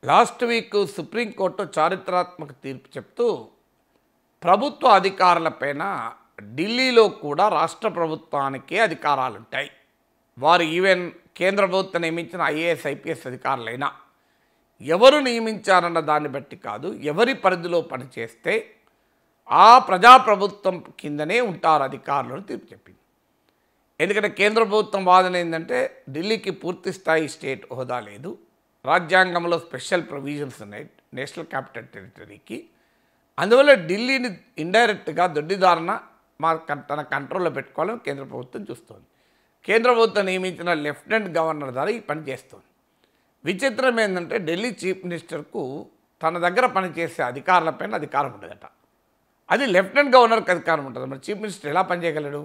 Last week supreme court చారిత్రాత్మక తీర్పు చెప్తూ ప్రభుత్వ అధికారులపైన ఢిల్లీలో కూడా రాష్ట్ర ప్రభుత్వానికే అధికారాలు ఉంటాయి. వారు ఈవెన్ కేంద్ర ప్రభుత్వం నియమించిన ఐఏఎస్ ఐపీఎస్ అధికారులైనా ఎవరు నియమించారన్న దాన్ని బట్టి కాదు, ఎవరి పరిధిలో పనిచేస్తే ఆ ప్రజాప్రభుత్వం కిందనే ఉంటారు అధికారులను తీర్పు చెప్పింది. ఎందుకంటే కేంద్ర ప్రభుత్వం వాదన ఏంటంటే ఢిల్లీకి పూర్తి స్థాయి స్టేట్ హోదా లేదు, రాజ్యాంగంలో స్పెషల్ ప్రొవిజన్స్ ఉన్నాయి నేషనల్ క్యాపిటల్ టెరిటరీకి, అందువల్ల ఢిల్లీని ఇండైరెక్ట్గా దొడ్డిదారణ తన కంట్రోల్లో పెట్టుకోవాలని కేంద్ర ప్రభుత్వం చూస్తోంది. కేంద్ర ప్రభుత్వం నియమించిన లెఫ్టినెంట్ గవర్నర్ ద్వారా ఈ పని చేస్తోంది. విచిత్రం ఏంటంటే ఢిల్లీ చీఫ్ మినిస్టర్కు తన దగ్గర పనిచేసే అధికారులపైన అధికారం ఉండదట. అది లెఫ్టినెంట్ గవర్నర్కి అధికారం ఉంటుంది. మరి చీఫ్ మినిస్టర్ ఎలా పనిచేయగలడు?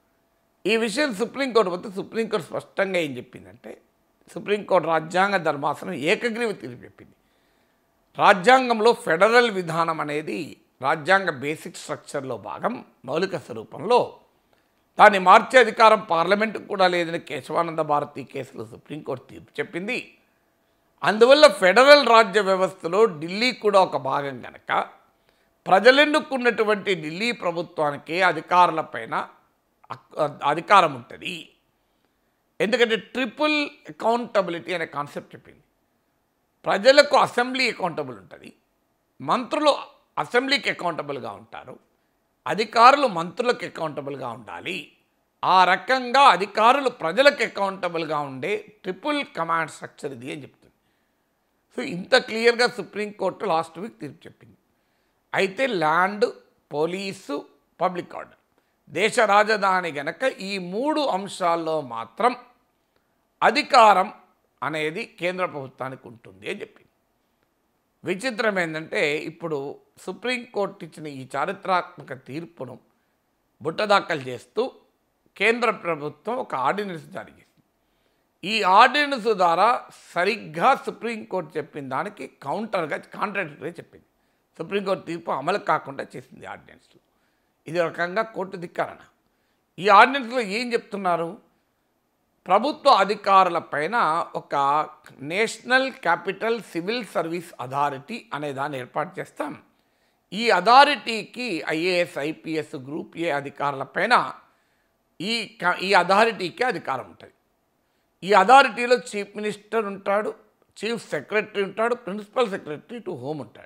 ఈ విషయం సుప్రీంకోర్టు పోతే సుప్రీంకోర్టు స్పష్టంగా ఏం చెప్పిందంటే, సుప్రీంకోర్టు రాజ్యాంగ ధర్మాసనం ఏకగ్రీవ తీర్పు చెప్పింది. రాజ్యాంగంలో ఫెడరల్ విధానం అనేది రాజ్యాంగ బేసిక్ స్ట్రక్చర్లో భాగం, మౌలిక స్వరూపంలో దాన్ని మార్చే అధికారం పార్లమెంటుకు కూడా లేదని కేశవానంద భారతి కేసులో సుప్రీంకోర్టు తీర్పు చెప్పింది. అందువల్ల ఫెడరల్ రాజ్య వ్యవస్థలో ఢిల్లీ కూడా ఒక భాగం కనుక ప్రజలెన్నుకున్నటువంటి ఢిల్లీ ప్రభుత్వానికి అధికారులపైన అధికారం ఉంటుంది. ఎందుకంటే ట్రిపుల్ అకౌంటబిలిటీ అనే కాన్సెప్ట్ చెప్పింది. ప్రజలకు అసెంబ్లీ అకౌంటబుల్ ఉంటుంది, మంత్రులు అసెంబ్లీకి అకౌంటబుల్గా ఉంటారు, అధికారులు మంత్రులకు అకౌంటబుల్గా ఉండాలి. ఆ రకంగా అధికారులు ప్రజలకు అకౌంటబుల్గా ఉండే ట్రిపుల్ కమాండ్ స్ట్రక్చర్ ఇది అని చెప్తుంది. సో ఇంత క్లియర్గా సుప్రీంకోర్టు లాస్ట్ వీక్ తీర్పు చెప్పింది. అయితే ల్యాండ్, పోలీసు, పబ్లిక్ ఆర్డర్, దేశ రాజధాని గనక ఈ మూడు అంశాల్లో మాత్రం అధికారం అనేది కేంద్ర ప్రభుత్వానికి ఉంటుంది అని చెప్పింది. విచిత్రం ఏంటంటే ఇప్పుడు సుప్రీంకోర్టు ఇచ్చిన ఈ చారిత్రాత్మక తీర్పును బుట్టదాఖలు చేస్తూ కేంద్ర ప్రభుత్వం ఒక ఆర్డినెన్స్ జారీ చేసింది. ఈ ఆర్డినెన్స్ ద్వారా సరిగ్గా సుప్రీంకోర్టు చెప్పిన దానికి కాంట్రాడిక్టరీగా చెప్పింది. సుప్రీంకోర్టు తీర్పు అమలు కాకుండా చేసింది ఆర్డినెన్స్లో. ఇది రకంగా కోర్టు ధిక్కారణ. ఈ ఆర్డినెన్స్లో ఏం చెప్తున్నారు? ప్రభుత్వ అధికారులపైన ఒక national capital civil service authority అనే దాన్ని ఏర్పాటు చేస్తాం. ఈ అథారిటీకి ఐఏఎస్ ఐపీఎస్ గ్రూప్ ఏ అధికారులపైన ఈ అథారిటీకి అధికారం ఉంటుంది. ఈ అథారిటీలో చీఫ్ మినిస్టర్ ఉంటాడు, చీఫ్ సెక్రటరీ ఉంటాడు, ప్రిన్సిపల్ సెక్రటరీ టు హోమ్ ఉంటాడు.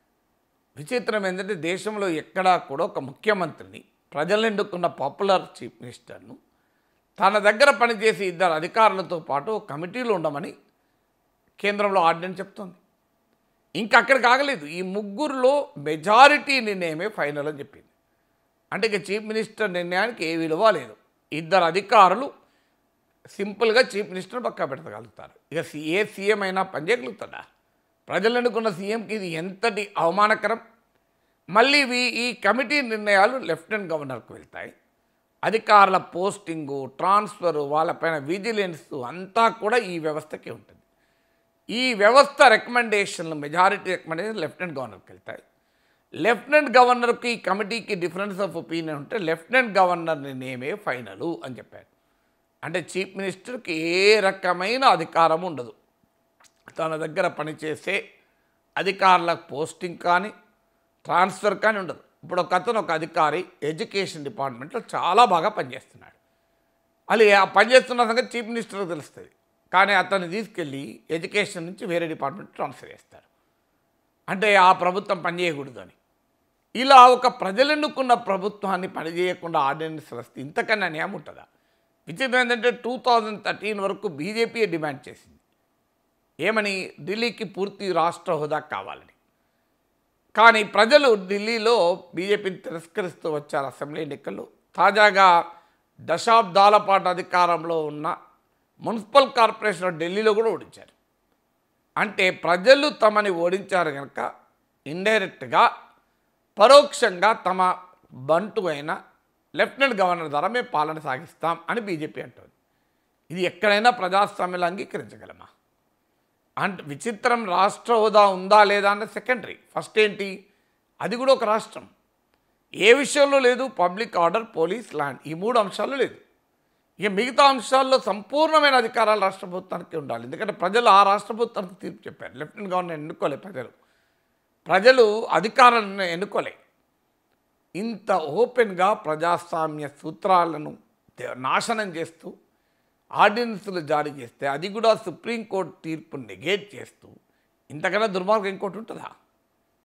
విచిత్రం ఏంటంటే దేశంలో ఎక్కడా కూడా ఒక ముఖ్యమంత్రిని, ప్రజలు ఎన్నుకున్న పాపులర్ చీఫ్ మినిస్టర్ను తన దగ్గర పనిచేసి ఇద్దరు అధికారులతో పాటు కమిటీలు ఉండమని కేంద్రంలో ఆర్డినెన్స్ చెప్తుంది. ఇంకా అక్కడికి ఆగలేదు, ఈ ముగ్గురులో మెజారిటీ నిర్ణయమే ఫైనల్ అని చెప్పింది. అంటే ఇక చీఫ్ మినిస్టర్ నిర్ణయానికి ఏ విలువ లేదు. ఇద్దరు అధికారులు సింపుల్గా చీఫ్ మినిస్టర్ పక్కా పెడతగలుగుతారు. ఇక ఏ సీఎం అయినా పనిచేయగలుగుతాడా? ప్రజలు ఎన్నుకున్న సీఎంకి ఇది ఎంతటి అవమానకరం. మళ్ళీ ఈ కమిటీ నిర్ణయాలు లెఫ్టినెంట్ గవర్నర్కు వెళ్తాయి. అధికారుల పోస్టింగు, ట్రాన్స్ఫరు, వాళ్ళపైన విజిలెన్స్ అంతా కూడా ఈ వ్యవస్థకే ఉంటుంది. ఈ వ్యవస్థ రికమెండేషన్లు, మెజారిటీ రికమెండేషన్ లెఫ్టినెంట్ గవర్నర్కి వెళ్తాయి. లెఫ్టినెంట్ గవర్నర్కి ఈ కమిటీకి డిఫరెన్స్ ఆఫ్ ఒపీనియన్ ఉంటే లెఫ్టినెంట్ గవర్నర్ నిర్ణయమే ఫైనలు అని చెప్పారు. అంటే చీఫ్ మినిస్టర్కి ఏ రకమైన అధికారం ఉండదు. తన దగ్గర పనిచేసే అధికారుల పోస్టింగ్ కానీ ట్రాన్స్ఫర్ కానీ ఉండదు. ఇప్పుడు ఒక అధికారి ఎడ్యుకేషన్ డిపార్ట్మెంట్లో చాలా బాగా పనిచేస్తున్నాడు. అది ఆ పనిచేస్తున్న సంగతి చీఫ్ మినిస్టర్కి తెలుస్తుంది, కానీ అతన్ని తీసుకెళ్ళి ఎడ్యుకేషన్ నుంచి వేరే డిపార్ట్మెంట్ ట్రాన్స్ఫర్ చేస్తారు. అంటే ఆ ప్రభుత్వం పనిచేయకూడదు అని. ఇలా ఒక ప్రజలెన్నుకున్న ప్రభుత్వాన్ని పనిచేయకుండా ఆర్డినెన్స్ వస్తే ఇంతకన్నా న్యాయం ఉంటుందా? విచిత్రం ఏంటంటే 2013 వరకు బీజేపీ డిమాండ్ చేసింది. ఏమని? ఢిల్లీకి పూర్తి రాష్ట్ర హోదా కావాలని. కానీ ప్రజలు ఢిల్లీలో బీజేపీని తిరస్కరిస్తూ వచ్చారు అసెంబ్లీ ఎన్నికల్లో. తాజాగా దశాబ్దాల పాటు అధికారంలో ఉన్న మున్సిపల్ కార్పొరేషన్ ఢిల్లీలో కూడా ఓడించారు. అంటే ప్రజలు తమని ఓడించారు కనుక ఇండైరెక్ట్గా పరోక్షంగా తమ బంటు అయిన లెఫ్టినెంట్ గవర్నర్ ద్వారా మేము పాలన సాగిస్తాం అని బీజేపీ అంటుంది. ఇది ఎక్కడైనా ప్రజాస్వామ్యంలో అంగీకరించగలమా? అంటే విచిత్రం, రాష్ట్ర హోదా ఉందా లేదా అన్న సెకండరీ. ఫస్ట్ ఏంటి? అది కూడా ఒక రాష్ట్రం. ఏ విషయంలో లేదు? పబ్లిక్ ఆర్డర్, పోలీస్, ల్యాండ్, ఈ మూడు అంశాలు లేదు. ఇక మిగతా అంశాల్లో సంపూర్ణమైన అధికారాలు రాష్ట్ర ప్రభుత్వానికి ఉండాలి. ఎందుకంటే ప్రజలు ఆ రాష్ట్ర ప్రభుత్వానికి తీర్పు చెప్పారు. లెఫ్టినెంట్ గవర్నర్ ఎన్నుకోలే ప్రజలు అధికారాలను ఎన్నుకోలే. ఇంత ఓపెన్గా ప్రజాస్వామ్య సూత్రాలను నాశనం చేస్తూ ఆర్డినెన్సులు జారీ చేస్తే, అది కూడా సుప్రీంకోర్టు తీర్పును నెగేట్ చేస్తూ, ఇంతకన్నా దుర్మార్గం ఇంకోటి ఉంటుందా?